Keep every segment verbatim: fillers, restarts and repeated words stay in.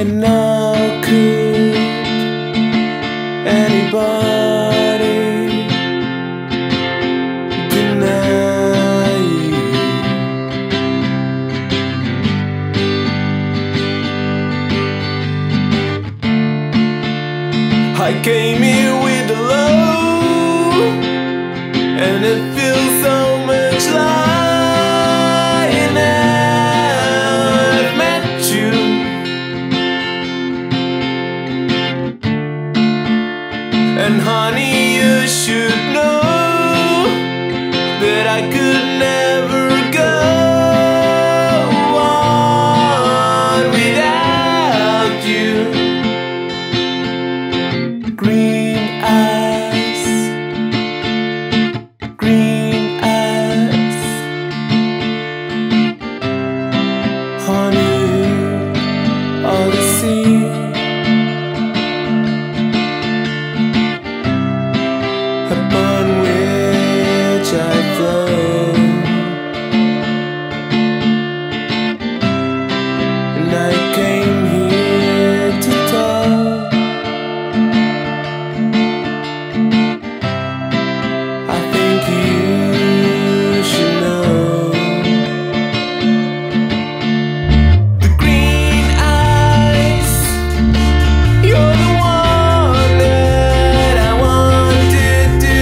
And how could anybody deny you? I came here with the low, and it feels so much like I've met you. And honey, you should know that I could never go on without you. Green eyes, green eyes, honey, all the sea. Upon which I flow, and I came here to talk. I think you should know. The green eyes, you're the one that I wanted to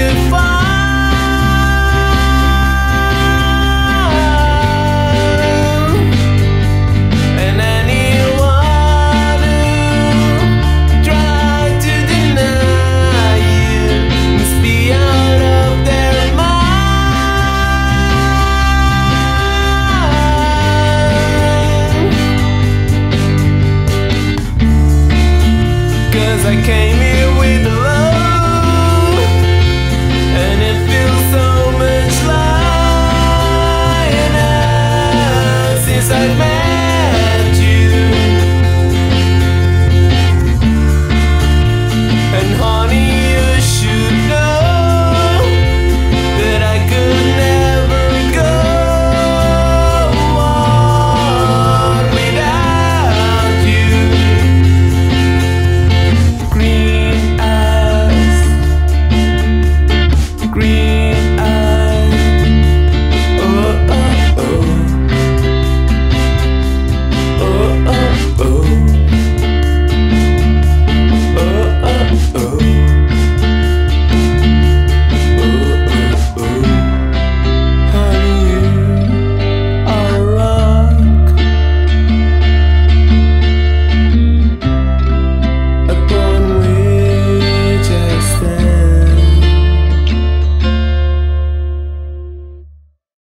find. And anyone who tried to deny you must be out of their mind. 'Cause I came